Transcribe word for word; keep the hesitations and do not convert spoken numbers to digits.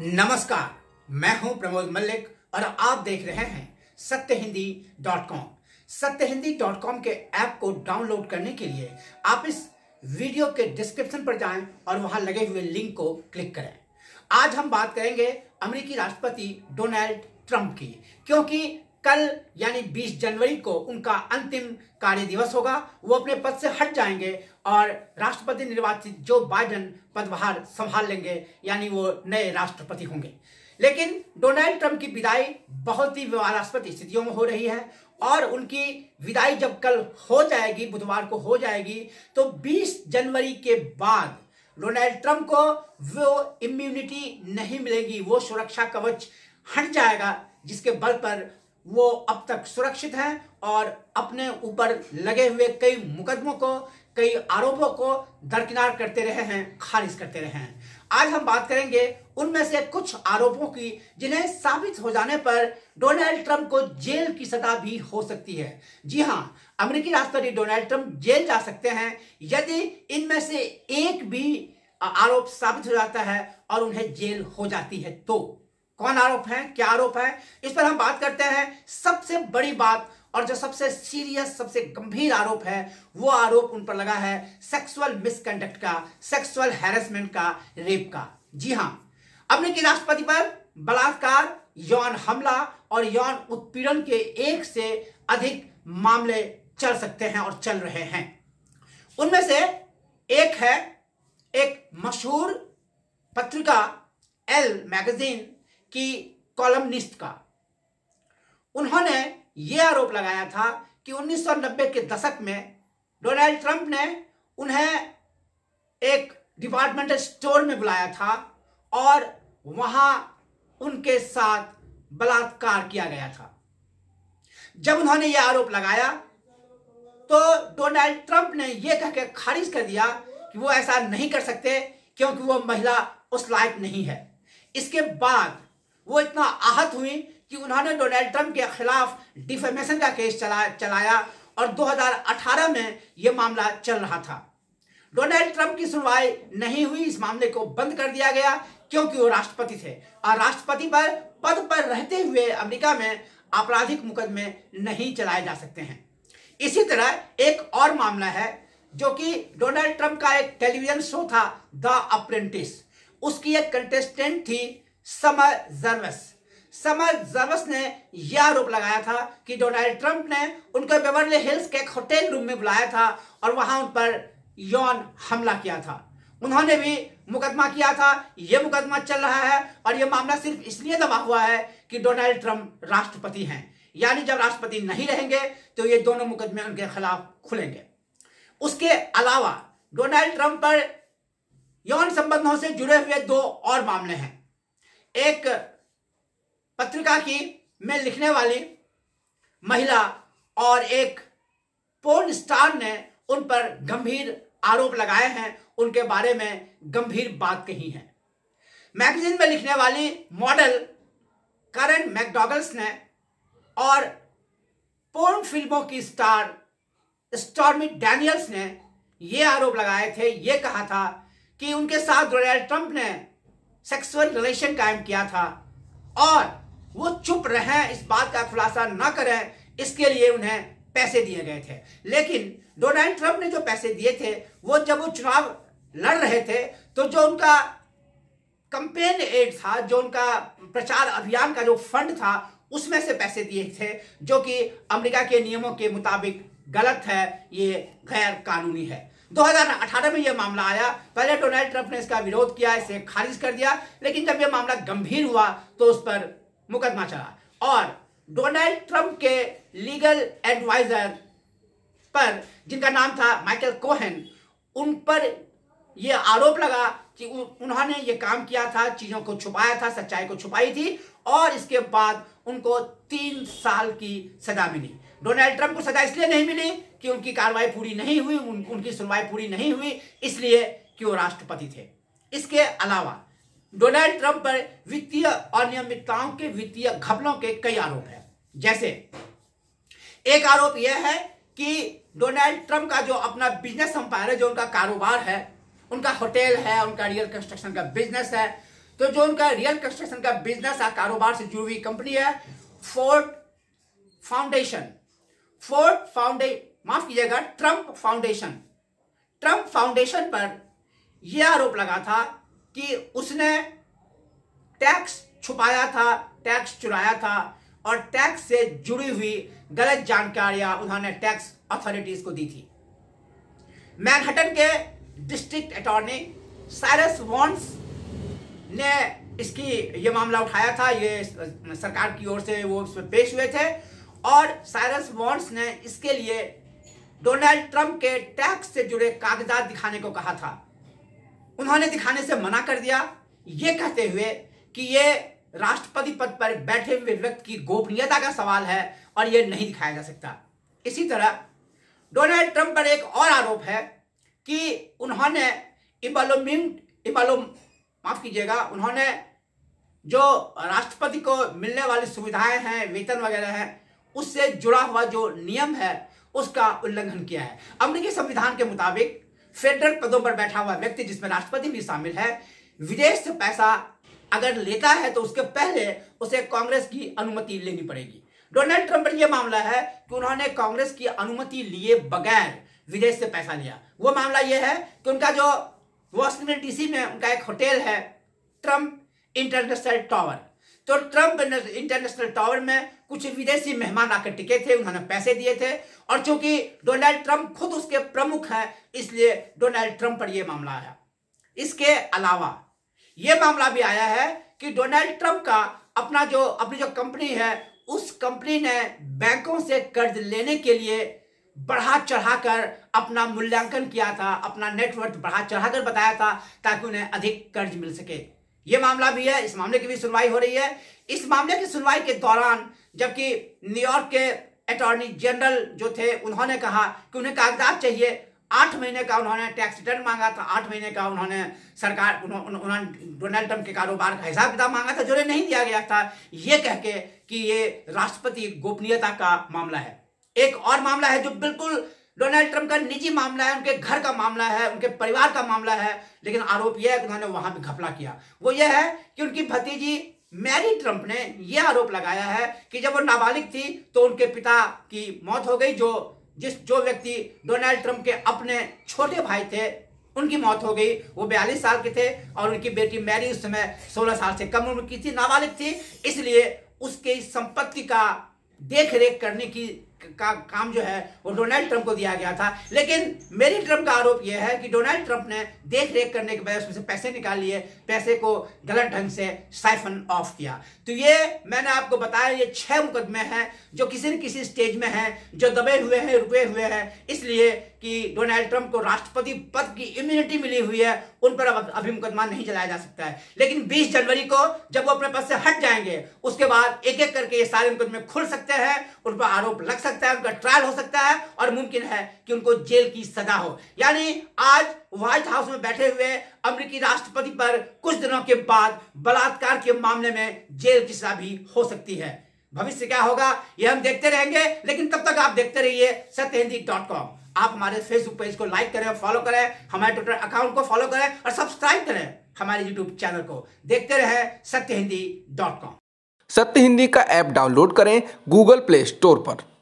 नमस्कार, मैं हूं प्रमोद मल्लिक और आप देख रहे हैं सत्य Hindi dot com. Satya Hindi dot com के ऐप को डाउनलोड करने के लिए आप इस वीडियो के डिस्क्रिप्शन पर जाएं और वहां लगे हुए लिंक को क्लिक करें। आज हम बात करेंगे अमेरिकी राष्ट्रपति डोनाल्ड ट्रंप की, क्योंकि कल यानी बीस जनवरी को उनका अंतिम कार्य दिवस होगा। वो अपने पद से हट जाएंगे और राष्ट्रपति निर्वाचित जो बाइडेन पदभार संभाल लेंगे, यानी वो नए राष्ट्रपति होंगे। लेकिन डोनाल्ड ट्रंप की विदाई बहुत ही विवादास्पद स्थितियों में हो रही है और उनकी विदाई जब कल हो जाएगी, बुधवार को हो जाएगी, तो बीस जनवरी के बाद डोनाल्ड ट्रंप को वो इम्यूनिटी नहीं मिलेगी, वो सुरक्षा कवच हट जाएगा जिसके बल पर वो अब तक सुरक्षित हैं और अपने ऊपर लगे हुए कई मुकदमों को, कई आरोपों को दरकिनार करते रहे हैं, खारिज करते रहे हैं। आज हम बात करेंगे उनमें से कुछ आरोपों की जिन्हें साबित हो जाने पर डोनाल्ड ट्रंप को जेल की सजा भी हो सकती है। जी हां, अमेरिकी राष्ट्रपति डोनाल्ड ट्रंप जेल जा सकते हैं यदि इनमें से एक भी आरोप साबित हो जाता है और उन्हें जेल हो जाती है। तो कौन आरोप है, क्या आरोप है, इस पर हम बात करते हैं। सबसे बड़ी बात और जो सबसे सीरियस, सबसे गंभीर आरोप है, वो आरोप उन पर लगा है सेक्सुअल मिसकंडक्ट का, सेक्सुअल हैरेसमेंट का, रेप का। जी हां, अमेरिकी राष्ट्रपति पर बलात्कार, यौन हमला और यौन उत्पीड़न के एक से अधिक मामले चल सकते हैं और चल रहे हैं। उनमें से एक है एक मशहूर पत्रिका एल मैगजीन की कॉलमनिस्ट का। उन्होंने यह आरोप लगाया था कि उन्नीस सौ नब्बे के दशक में डोनाल्ड ट्रंप ने उन्हें एक डिपार्टमेंटल स्टोर में बुलाया था और वहां उनके साथ बलात्कार किया गया था। जब उन्होंने यह आरोप लगाया तो डोनाल्ड ट्रंप ने यह कहकर खारिज कर दिया कि वो ऐसा नहीं कर सकते क्योंकि वो महिला उस लायक नहीं है। इसके बाद वो इतना आहत हुई कि उन्होंने डोनाल्ड ट्रंप के खिलाफ डिफेमेशन का केस चला चलाया और दो हज़ार अठारह में यह मामला चल रहा था। डोनाल्ड ट्रंप की सुनवाई नहीं हुई, इस मामले को बंद कर दिया गया क्योंकि वो राष्ट्रपति थे और राष्ट्रपति पर पद पर रहते हुए अमेरिका में आपराधिक मुकदमे नहीं चलाए जा सकते हैं। इसी तरह एक और मामला है जो कि डोनाल्ड ट्रंप का एक टेलीविजन शो था द अप्रेंटिस। उसकी एक कंटेस्टेंट थी समर जर्वस। समर जर्वस ने यह आरोप लगाया था कि डोनाल्ड ट्रंप ने उनको बेवर्ली हिल्स के एक होटल रूम में बुलाया था और वहां उन पर यौन हमला किया था। उन्होंने भी मुकदमा किया था। यह मुकदमा चल रहा है और यह मामला सिर्फ इसलिए दबा हुआ है कि डोनाल्ड ट्रंप राष्ट्रपति हैं, यानी जब राष्ट्रपति नहीं रहेंगे तो ये दोनों मुकदमे उनके खिलाफ खुलेंगे। उसके अलावा डोनाल्ड ट्रंप पर यौन संबंधों से जुड़े हुए दो और मामले हैं। एक पत्रिका की में लिखने वाली महिला और एक पोर्न स्टार ने उन पर गंभीर आरोप लगाए हैं, उनके बारे में गंभीर बात कही है। मैगजीन में लिखने वाली मॉडल करन मैकडॉगल्स ने और पोर्न फिल्मों की स्टार स्टॉर्मी डैनियल्स ने यह आरोप लगाए थे, यह कहा था कि उनके साथ डोनाल्ड ट्रंप ने सेक्सुअल रिलेशन कायम किया था और वो चुप रहें, इस बात का खुलासा ना करें, इसके लिए उन्हें पैसे दिए गए थे। लेकिन डोनाल्ड ट्रंप ने जो पैसे दिए थे वो जब वो चुनाव लड़ रहे थे तो जो उनका कैंपेन एड था, जो उनका प्रचार अभियान का जो फंड था, उसमें से पैसे दिए थे, जो कि अमेरिका के नियमों के मुताबिक गलत है, ये गैर कानूनी है। दो हज़ार अठारह में यह मामला आया। पहले डोनाल्ड ट्रंप ने इसका विरोध किया, इसे खारिज कर दिया, लेकिन जब यह मामला गंभीर हुआ तो उस पर मुकदमा चला और डोनाल्ड ट्रंप के लीगल एडवाइजर पर, जिनका नाम था माइकल कोहेन, उन पर यह आरोप लगा कि उन्होंने ये काम किया था, चीजों को छुपाया था, सच्चाई को छुपाई थी और इसके बाद उनको तीन साल की सजा मिली। डोनाल्ड ट्रंप को सजा इसलिए नहीं मिली कि उनकी कार्रवाई पूरी नहीं हुई, उन, उनकी सुनवाई पूरी नहीं हुई, इसलिए कि वो राष्ट्रपति थे। इसके अलावा डोनाल्ड ट्रंप पर वित्तीय अनियमितताओं के, वित्तीय घपलों के कई आरोप हैं। जैसे एक आरोप यह है कि डोनाल्ड ट्रंप का जो अपना बिजनेस एम्पायर है, जो उनका कारोबार है, उनका होटल है, उनका रियल कंस्ट्रक्शन का बिजनेस है, तो जो उनका रियल कंस्ट्रक्शन का बिजनेस का कारोबार से जुड़ी हुई कंपनी है फोर्ड फाउंडेशन, फोर्ड फाउंडे माफ कीजिएगा ट्रंप फाउंडेशन, ट्रंप फाउंडेशन पर यह आरोप लगा था कि उसने टैक्स छुपाया था, टैक्स चुराया था और टैक्स से जुड़ी हुई गलत जानकारियां उन्होंने टैक्स अथॉरिटीज को दी थी। मैनहट्टन के डिस्ट्रिक्ट अटॉर्नी साइरस वॉन्स ने इसकी ये मामला उठाया था, ये सरकार की ओर से वो उसमें पेश हुए थे और साइरस वॉन्स ने इसके लिए डोनाल्ड ट्रंप के टैक्स से जुड़े कागजात दिखाने को कहा था। उन्होंने दिखाने से मना कर दिया, ये कहते हुए कि ये राष्ट्रपति पद पर बैठे हुए व्यक्ति की गोपनीयता का सवाल है और ये नहीं दिखाया जा सकता। इसी तरह डोनाल्ड ट्रंप पर एक और आरोप है कि उन्होंने इम्बालोमेंट इम्बालो माफ कीजिएगा उन्होंने जो राष्ट्रपति को मिलने वाली सुविधाएं हैं, वेतन वगैरह हैं, उससे जुड़ा हुआ जो नियम है उसका उल्लंघन किया है। अमेरिकी संविधान के मुताबिक फेडरल पदों पर बैठा हुआ व्यक्ति, जिसमें राष्ट्रपति भी शामिल है, विदेश से पैसा अगर लेता है तो उसके पहले उसे कांग्रेस की अनुमति लेनी पड़ेगी। डोनाल्ड ट्रंप पर यह मामला है कि उन्होंने कांग्रेस की अनुमति लिए बगैर विदेश से पैसा लिया। वो मामला यह है कि उनका जो वाशिंगटन डीसी में उनका एक होटल है ट्रंप इंटरनेशनल टावर, तो ट्रंप इंटरनेशनल टावर में कुछ विदेशी मेहमान आकर टिके थे, उन्होंने पैसे दिए थे और चूंकि डोनाल्ड ट्रंप खुद उसके प्रमुख हैं इसलिए डोनाल्ड ट्रंप पर यह मामला आया। इसके अलावा यह मामला भी आया है कि डोनाल्ड ट्रंप का अपना जो अपनी जो कंपनी है उस कंपनी ने बैंकों से कर्ज लेने के लिए बढ़ा चढ़ाकर अपना मूल्यांकन किया था, अपना नेटवर्थ बढ़ा चढ़ाकर बताया था ताकि उन्हें अधिक कर्ज मिल सके। यह मामला भी है, इस मामले की भी सुनवाई हो रही है। इस मामले की सुनवाई के दौरान जबकि न्यूयॉर्क के अटॉर्नी जनरल जो थे उन्होंने कहा कि उन्हें कागजात चाहिए, आठ महीने का उन्होंने टैक्स रिटर्न मांगा था, आठ महीने का उन्होंने सरकार उन्होंने डोनाल्ड ट्रंप के कारोबार का हिसाब किताब मांगा था जो उन्हें नहीं दिया गया था, ये कह के कि ये राष्ट्रपति गोपनीयता का मामला है। एक और मामला है जो बिल्कुल डोनाल्ड ट्रंप का निजी मामला है, उनके घर का मामला है, उनके परिवार का मामला है, लेकिन आरोप यह है कि उन्होंने वहां भी घपला किया। वो यह है कि उनकी भतीजी मैरी ट्रंप ने यह आरोप लगाया है कि जब वो नाबालिग थी तो उनके पिता की मौत हो गई, जो जिस जो व्यक्ति डोनाल्ड ट्रंप के अपने छोटे भाई थे उनकी मौत हो गई। वो बयालीस साल के थे और उनकी बेटी मैरी उस समय सोलह साल से कम उम्र की थी, नाबालिग थी, इसलिए उसके संपत्ति का देख रेख करने की का काम जो है वो डोनाल्ड ट्रंप को दिया गया था। लेकिन मेरी ट्रंप का आरोप यह है कि डोनाल्ड ट्रंप ने देख रेख करने के बजाय उसमें से पैसे निकाल लिए, पैसे को गलत ढंग से साइफन ऑफ किया। तो ये मैंने आपको बताया, ये छह मुकदमे हैं जो किसी न किसी स्टेज में हैं, जो दबे हुए हैं, रुके हुए हैं, इसलिए कि डोनाल्ड ट्रंप को राष्ट्रपति पद की इम्यूनिटी मिली हुई है, उन पर अब अभी मुकदमा नहीं चलाया जा सकता है। लेकिन बीस जनवरी को जब वो अपने पद से हट जाएंगे उसके बाद एक एक करके ये सारे मुकदमे खुल सकते हैं, उन पर आरोप लग सकता है, उनका ट्रायल हो सकता है और मुमकिन है कि उनको जेल की सजा हो। यानी आज व्हाइट हाउस में बैठे हुए अमेरिकी राष्ट्रपति पर कुछ दिनों के बाद बलात्कार के मामले में जेल की सजा भी हो सकती है। भविष्य क्या होगा यह हम देखते रहेंगे, लेकिन तब तक आप देखते रहिए सत्य हिंदी डॉट कॉम। आप हमारे फेसबुक पेज को लाइक करें, फॉलो करें, हमारे ट्विटर अकाउंट को फॉलो करें और सब्सक्राइब करें हमारे यूट्यूब चैनल को। देखते रहें सत्य हिंदी डॉट कॉम। सत्य हिंदी का ऐप डाउनलोड करें गूगल प्ले स्टोर पर।